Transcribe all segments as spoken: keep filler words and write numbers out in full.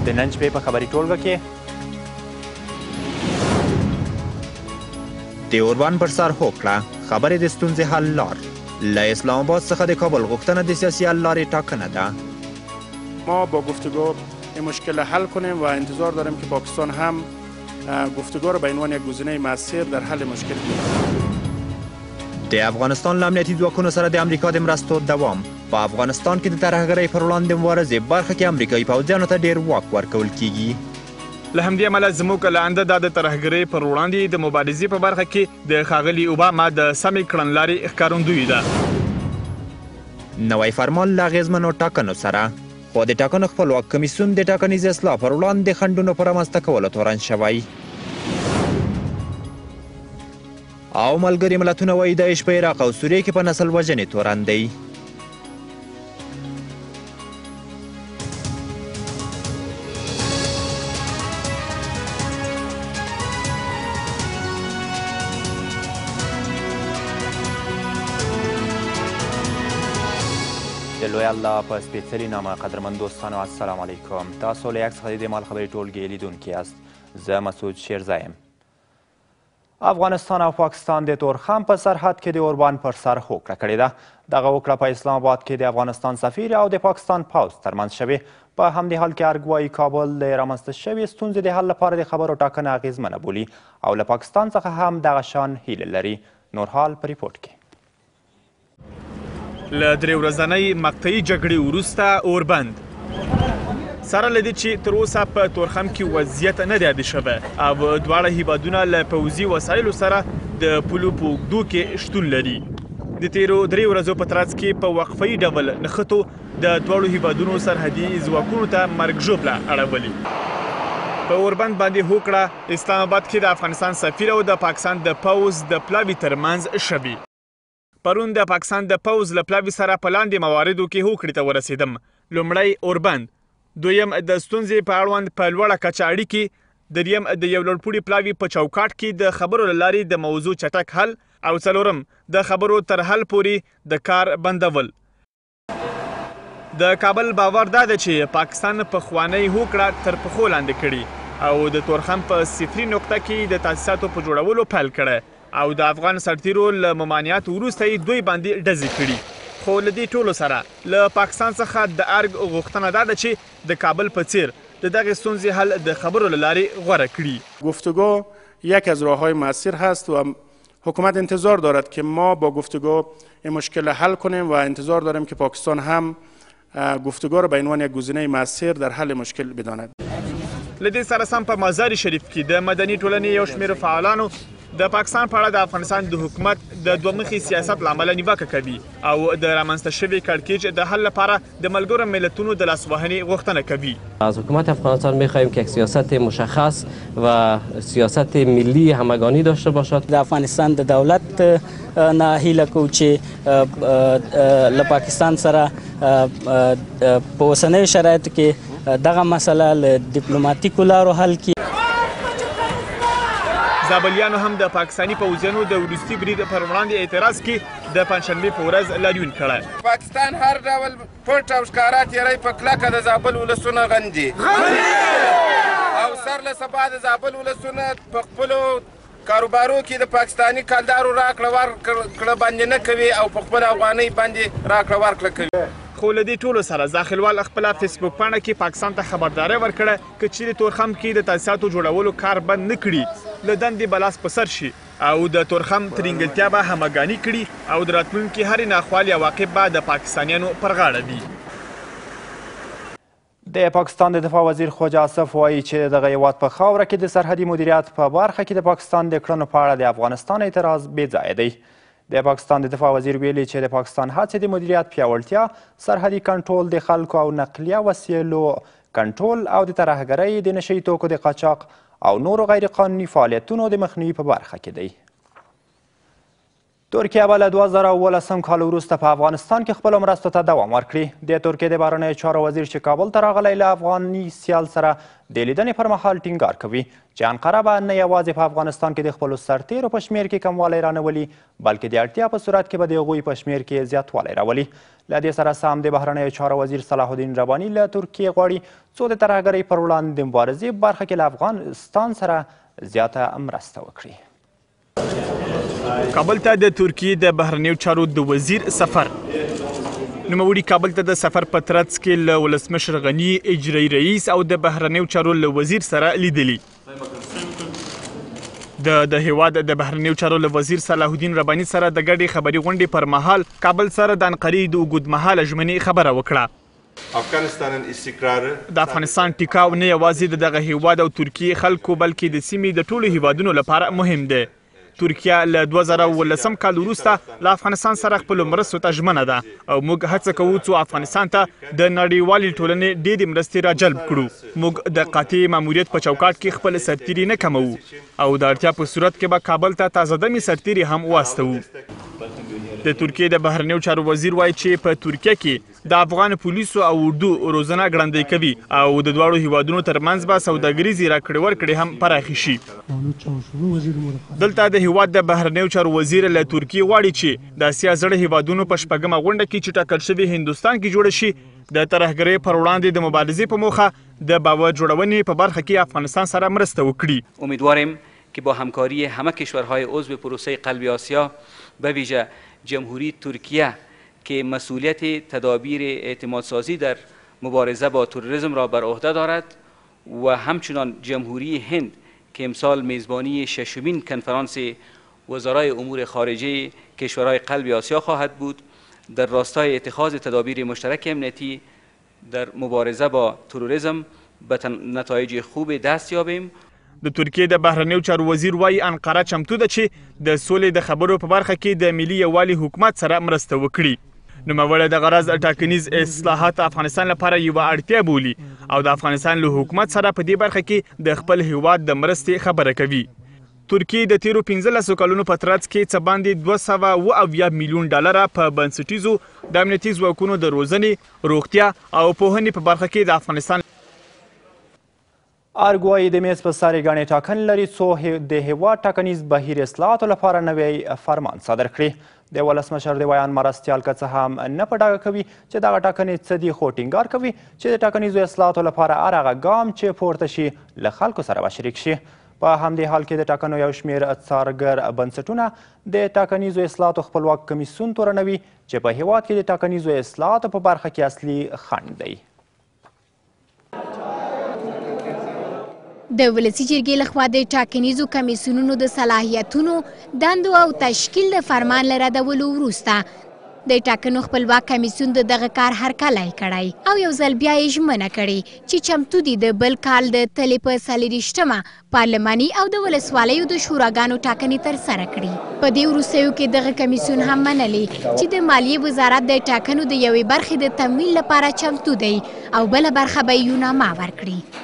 د نن شپې په خبري ټولګه کې د اوربان پر سر هوک کړه خبرې د ستونزې حل لار له اسلام آباد څخه د کابل غوښتنه د سیاسي حل لارې ټاکنه ده. ما با گفتگو این مشکل حل کنیم و انتظار داریم که پاکستان هم گفتگو را به عنوان یک گزینه مؤثر در حل مشکل ببیند. د افغانستان له امنیتي ځواکونو سره د امریکا د مرستو دوام. په افغانستان کې د ترهګرۍ پر وړاندې مبارزې برخه کې امریکایي پوځیانو ته ډېر واک ورکول کیږي. له همدې امله زموږ له انده دا د ترهګرۍ پر وړاندې د مبارزې په برخه کې د ښاغلي اوباما د سمې کړنلارې ښکارندوی ده. نوی فرمان له اغېزمنو ټاکنو سره خو د ټاکنو خپلواک کمیسیون د ټاکنیز اصلاح پر وړاندې خنډونو په رامنځته کولو تورن شوی. او ملګري ملتونه وایي داعش په عراق او سوریه کې په نسل وژنې تورن دی. د لوی الله په سپېڅلي نامه قدرمن دوستانو السلام علیکم. تاسو له یک څخه د مال خبرې ټولګې لیدونکي یاست. زه مسعود شیرزی یم. افغانستان او پاکستان د تورخم په سرحد کې د اوربان پر سر هوکړه کړې ده. دغه هوکړه په اسلام آباد کې د افغانستان سفیر او د پاکستان پوځ ترمنځ شوې. په همدې حال کې ارګ وایي کابل د رامنځته شوې ستونزې د حل لپاره د خبرو ټاکنه اغېزمنه بولي او له پاکستان څخه هم دغه شان هیله لري. نور حال په ریپورټ کې. له درې ورځنۍ مقطعي جګړې وروسته اوربند سره له دې چې تر اوسه په تورخم کې وضعیت نه دی عادي شوی او دواړه هیوادونه له پوځي وسایلو سره د پولو په اوږدو کې شتون لري. د تیرو درې ورځو په ترڅ کې په وقفه‌یي ډول نښتو د دواړو هیوادونو سرحدي ځواکونو ته مرګ ژوبله اړولې. په اوربند باندې هوکړه اسلام آباد کې د افغانستان سفیر او د پاکستان د پوځ د پلاوي ترمنځ شوې. پرون د پاکستان د پوځ له پلاوي سره په لاندې مواردو کې هوکړې ته ورسېدم. لومړی اوربند، دویم د ستونزې په اړوند په لوړه کچه اړیکې، دریم د یو لوړپوړي پلاوي په چوکاټ کې د خبرو له لارې د موضوع چټک حل، او څلورم د خبرو تر حل پورې د کار بندول. د کابل باور دا ده چې پاکستان پخوانۍ هوکړه تر پښو لاندې کړي او د تورخم په صفري نقطه کې د تاسیساتو په جوړولو پیل کړی او د افغان سرتیرو له ممانعاتو وروسته یې دوی باندې ډزې کړي. خو له دې ټولو سره له پاکستان څخه د ارګ غوښتنه دا ده چې د کابل په څیر د دغې ستونزې حل د خبرو له لارې غوره کړي. گفتگو یک از راههای مؤثر هست و حکومت انتظار دارد که ما با گفتگو این مشکل حل کنیم و انتظار داریم که پاکستان هم گفتگو را به عنوان یک گزینه مؤثر در حل مشکل بداند. له دې سره سم په مزار شریف کې د مدني ټولنې یو شمېر فعالانو د پاکستان په اړه د افغانستان د حکومت د دوه مخي سیاست له امله نیوکه کوي او د رامنځته شوي کړکېچ د حل لپاره د ملګرو ملتونو د لاسوهنې غوښتنه کوي. از حکومت افغانستان می‌خواهیم که یک سیاست مشخص و سیاست ملی همگانی داشته باشد. د افغانستان د دولت نه هیله کوو چې له پاکستان سره په اوسنیو شرایطو کې دغه مسله له ډیپلوماتیکو لارو حل کړي. زابلیانو هم د پاکستاني پوځیانو د وروستي برید پر وړاندې اعتراض کې د پنجشنبې په ورځ لاریون کړی. پاکستان هر ډول پټ او ښکاره تېری په کلکه د زابل ولسونه غندي او سر له سبا د زابل ولسونه په خپلو کاروبارو کې د پاکستاني کلدارو راکړه ورکړه باندې نه کوي او په خپله افغانۍ باندې راکړه ورکړه کوي. خو له دې ټولو سره داخلوال خپله فیسبوک پاڼه کې پاکستان ته خبرداری ورکړه که چیرې تورخم کې د تاسیساتو جوړولو کار بند نه کړي له دندې به لاس په سر شي او د تورخم ترینګلتیا به همګاني کړي او د راتلونکي هرې ناخوالې عواقب به د پاکستانیانو پر غاړه وي. د پاکستان د دفاع وزیر خواجه آصف وایي چې دغه هیواد په خاوره کې د سرحدي مدیریت په برخه کې د پاکستان د کړنو په اړه د افغانستان اعتراض بې ځایه دی. د پاکستان د دفاع وزیر ویلي چې د پاکستان هڅې د مدیریت پیاوړتیا، سرحدي کنټرول، د خلکو او نقلیه وسیلو کنټرول او د ترهګرۍ، د نشهیي توکو د قاچاق او نورو غیر قانوني فعالیتونو د مخنیوي په برخه کې دی. ترکیه به له دوه زره اوولسم کال وروسته په افغانستان کې خپلو مرستو ته دوام ورکړي. د ترکیې د بهرنیو چارو وزیر چې کابل ته راغلی له افغاني سیال سره د لیدنې پر مهال ټینګار کوي چې انقره به نه یوازې په افغانستان کې د خپلو سرتیرو په شمېر کې کموالی رانولي بلکې د اړتیا په صورت کې به د هغوی په شمېر کې زیاتوالی راولي. له دې سره سم د بهرنیو چارو وزیر صلاح الدین رباني له ترکیې غواړي څو د ترهګرۍ پر وړاندې د مبارزې برخه کې له افغانستان سره زیاته مرسته وکړي. کابل ته د ترکیې د بهرنیو چارو د وزیر سفر. نوموړي کابل ته د سفر په ترڅ کې له ولسمشر غني، اجرایي رئیس او د بهرنیو چارو له وزیر سره لیدلي. د د هیواد د بهرنیو چارو له وزیر صلاح الدین رباني سره د ګډې خبري غونډې پر مهال کابل سره د انقرې د اوږدمهاله ژمنې خبره وکړه. د افغانستان ټیکاو نه یوازې د دغه هیواد او ترکیې خلکو بلکې د سیمې د ټولو هیوادونو لپاره مهم دی. ترکیه له دوه زره اوولسم کال وروسته له افغانستان سره خپلو مرستو ته ژمنه ده او موږ هڅه کوو څو افغانستان ته د نړیوالې ټولنې ډېرې مرستې راجلب کړو. موږ د قاطع ماموریت په چوکاټ کې خپل سرتیري نه کموو او د اړتیا په صورت کې به کابل ته تازه دمې سرتیري هم واستوو. د ترکیې د بهرنیو چارو وزیر وایي چې په ترکیه کې د افغان پولیسو او اردو روزنه ګړندۍ کوي او د دواړو هیوادونو ترمنځ به سوداګریزې راکړې ورکړې هم پراخې شي. دلته د هیواد د بهرنیو چارو وزیر له ترکیې غواړي چې د اسیا زړه هیوادونو په شپږمه غونډه کې چې ټاکل شوې هندوستان کې جوړه شي د ترهګرۍ پر وړاندې د مبارزې په موخه د باور جوړونې په برخه کې افغانستان سره مرسته وکړي. امیدواریم که با همکاری همه کشورهای عضو پروسه قلب آسیا به ویژه جمهوری ترکیه که مسئولیت تدابیر اعتمادسازی در مبارزه با تروریسم را بر عهده دارد و همچنان جمهوری هند که امسال میزبانی ششمین کنفرانس وزرای امور خارجه کشورهای قلب آسیا خواهد بود در راستای اتخاذ تدابیر مشترک امنیتی در مبارزه با تروریسم به نتایج خوب دست یابیم. د ترکیې د بهرنیو چارو وزیر وایي انقره چمتو ده چې د سولې د خبرو په برخه کې د ملي یووالي حکومت سره مرسته وکړي. نوموړی د غرض ټاکنیز اصلاحات افغانستان لپاره یوه اړتیا بولي او د افغانستان له حکومت سره په دې برخه کې د خپل هیواد د مرستې خبره کوي. ترکیې د تیرو پنځلسو کلونو په ترڅ کې څه باندې دوه سوه اوه اویا میلیون ډالره په بنسټیزو د امنیتي ځواکونو د روزنې، روغتیا او پوهنې په برخه کې د افغانستان ارګوایي د میز په سر یې ګڼې ټاکنې لري څو د هیواد ټاکنیز بهیر اصلاحاتو لپاره نوی فرمان صادر کړي. د ولسمشر د ویان مرستیال که څه هم نه په ډاګه کوي چې دغه ټاکنې څه دي خو ټینګار کوي چې د ټاکنیزو اصلاحاتو لپاره هر هغه ګام چې پورته شي له خلکو سره به شریک شي. په همدې حال کې د ټاکنو یو شمېر څارګر بنسټونه د ټاکنیزو اصلاحاتو خپلواک کمیسیون تورنوي چې په هیواد کې د ټاکنیزو اصلاحاتو په برخه کې اصلي خنډ دی. د ولسي جرګې لخوا د ټاکنیزو کمیسیونونو د صلاحیتونو، دندو او تشکیل د فرمان له ردولو وروسته د ټاکنو خپلواک کمیسیون د دغه کار هرکلی کړی او یو ځل بیا یې ژمنه کړې چې چمتو دي د بل کال د تلې په څلېرویشتمه پارلماني او د ولسوالیو د شوراګانو ټاکنې ترسره کړي. په دې وروستیو کې دغه کمیسیون هم منلې چې د مالیې وزارت د ټاکنو د یوې برخې د تمویل لپاره چمتو دی او بله برخه به یې یونامه ورکړي.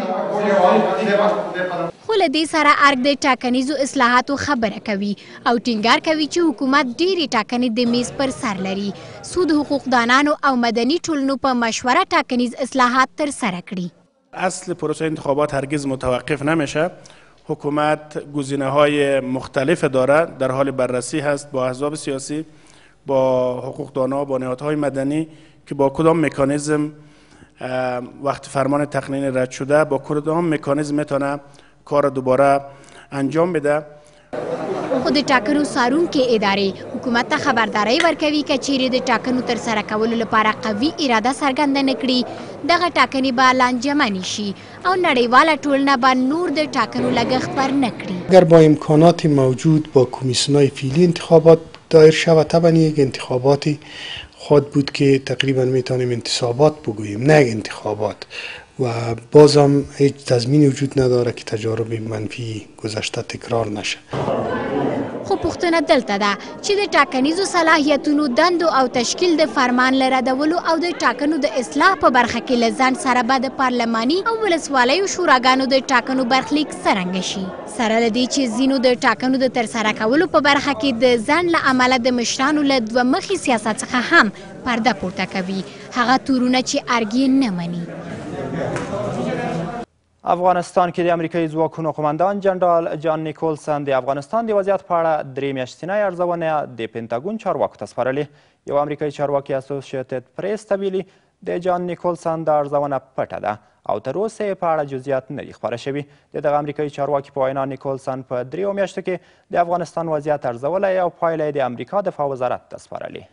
خو له دې سره ارګ د ټاکنیزو اصلاحاتو خبره کوي او ټینګار کوي چې حکومت ډېرې ټاکنې د میز پر سر لري څو د حقوقدانانو او مدني ټولنو په مشوره ټاکنیز اصلاحات ترسره کړي. اصل پروسه انتخابات هرگز متوقف نمیشه. حکومت گزینه‌های مختلف داره، در حال بررسی هست با احزاب سیاسی، با حقوقدانها، با نهادهای مدنی که با کدام مکانیزم وقت فرمان تقنینی رد شده با کدام مکانیزم میتونه کار دوباره انجام بده. خو د ټاکنو څارونکې ادارې حکومت ته خبرداری ورکوي که چیرې د ټاکنو ترسره کولو لپاره قوي اراده څرګنده نه کړي دغه ټاکنې به لانجمنې شي او نړیواله ټولنه به نور د ټاکنو لګښت بر نه کړي. اگر با امکانات موجود با کمیسیون‌های فعلی انتخابات دایر شود طبعا یک انتخاباتی خود بود که تقریبا میتونیم انتصابات بگوییم، نه انتخابات. و بازم هیچ تضمینی وجود نداره که تجارب منفی گذشته تکرار نشه. خو پوښتنه دلته ده چې د ټاکنیزو صلاحیتونو دندو او تشکیل د فرمان له ردولو او د ټاکنو د اصلاح په برخه کې له ځنډ سره به د پارلماني او ولسوالیو شوراګانو د ټاکنو برخلیک څرنګه شي. سره له دې چې ځینو د ټاکنو د ترسره کولو په برخه کې د ځنډ له امله د مشرانو له دوه مخي سیاست څخه هم پرده پورته کوي، هغه تورونه چې ارګ یې نه مني. افغانستان کې د امریکایي ځواکونو قماندان جنرال جان نیکولسن د افغانستان د وضعیت په اړه درې میاشتنۍ ارزونه د پنټاګون چارواکو ته سپارلې. یو امریکایي چارواکي اسوسییټډ پریس ته ویلي د جان نیکولسن د ارزونه پټه ده او تر اوسه یې په اړه جزئیات نه دي خپاره شوي. د دغه امریکایي چارواکي په وینا نیکولسن په دریو میاشتو کې د افغانستان وضعیت ارزولی او پایله یې د امریکا دفاع وزارت ته سپارلې.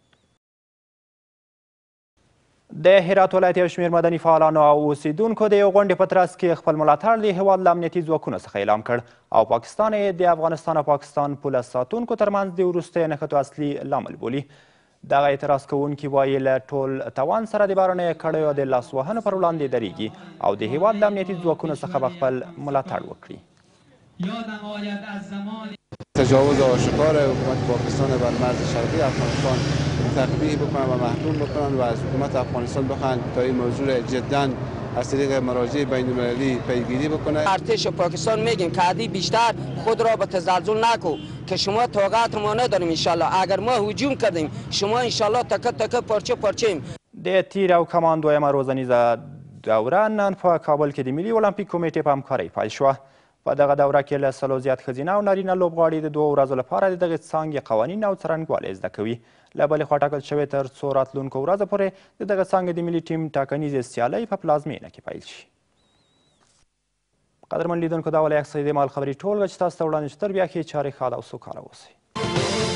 د هرات ولایت یو شمېر مدني فعالانو او اوسیدونکو د یو غونډې په ترڅ کې خپل ملاتړ د هېواد له امنیتي ځواکونو څخه اعلام کړ او پاکستان یې د افغانستان او پاکستان پوله ساتونکو ترمنځ د وروستیو نښتو اصلي لامل بولي. دغه اعتراض کوونکي وایي له ټول توان سره د بهرنیو کړیو د لاسوهنو پر وړاندې درېږي او د هېواد له امنیتي ځواکونو څخه به خپل ملاتړ وکړي. تجاوز آشکار حکومت پاکستان بر مرز شرقی افغانستان تقبیح بکنن و محروم بکنن و از حکومت افغانستان بخواهند تا این موضوع جدا از طریق مراجع بین المللی پیگیری بکنه. ارتش پاکستان میگیم که عادی بیشتر خود را به تزلزل نکو که شما طاقت ما نداریم. انشالله اگر ما هجوم کردیم شما انشالله تکه تکه پارچه پارچه. د تیر او کمان دویمه روزنیزه دوره نن په کابل کې د ملي المپیک کمیټې په همکارۍ پیل شوه. په دغه دوره کې له سلو زیات ښځینه او نارینه لوبغاړي د دوو ورځو لپاره د دغې څانګې قوانین او څرنګوالی زده کوي. له بلې خوا ټاکل شوې تر څو راتلونکو ورځو پورې د دغه څانګې د ملي ټیم ټاکنیزې سیالۍ په پلازمینه کې پیل شي. قدرمن لیدونکو دا ولی عکس د مال خبري ټولګه چې تاسو ته وړاندې شو. تر بیا ښې چارې ښاده او سوکاله اوسئ.